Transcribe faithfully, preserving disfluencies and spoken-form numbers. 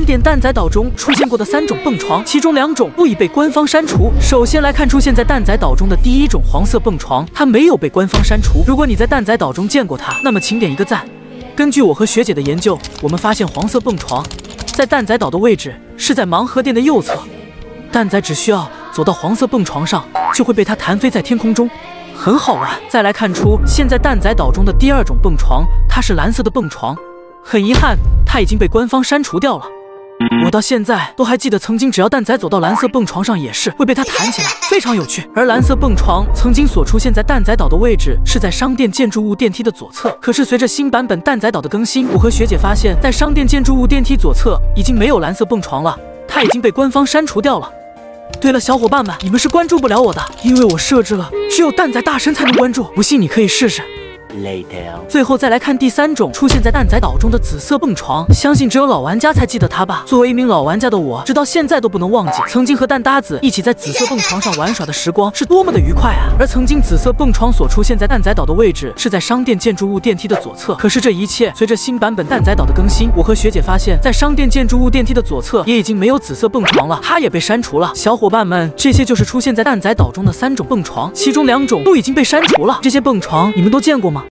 盘点蛋仔岛中出现过的三种蹦床，其中两种不已被官方删除。首先来看出现在蛋仔岛中的第一种黄色蹦床，它没有被官方删除。如果你在蛋仔岛中见过它，那么请点一个赞。根据我和学姐的研究，我们发现黄色蹦床在蛋仔岛的位置是在盲盒店的右侧，蛋仔只需要走到黄色蹦床上，就会被它弹飞在天空中，很好玩。再来看出现在蛋仔岛中的第二种蹦床，它是蓝色的蹦床，很遗憾，它已经被官方删除掉了。我到现在都还记得，曾经只要蛋仔走到蓝色蹦床上，也是会被它弹起来，非常有趣。而蓝色蹦床曾经所出现在蛋仔岛的位置是在商店建筑物电梯的左侧，可是随着新版本蛋仔岛的更新，我和学姐发现，在商店建筑物电梯左侧已经没有蓝色蹦床了，它已经被官方删除掉了。对了，小伙伴们，你们是关注不了我的，因为我设置了只有蛋仔大神才能关注，不信你可以试试。Later. 最后再来看第三种出现在蛋仔岛中的紫色蹦床，相信只有老玩家才记得它吧。作为一名老玩家的我，直到现在都不能忘记曾经和蛋搭子一起在紫色蹦床上玩耍的时光是多么的愉快啊！而曾经紫色蹦床所出现在蛋仔岛的位置是在商店建筑物电梯的左侧，可是这一切随着新版本蛋仔岛的更新，我和学姐发现，在商店建筑物电梯的左侧也已经没有紫色蹦床了，它也被删除了。小伙伴们，这些就是出现在蛋仔岛中的三种蹦床，其中两种都已经被删除了。这些蹦床你们都见过吗？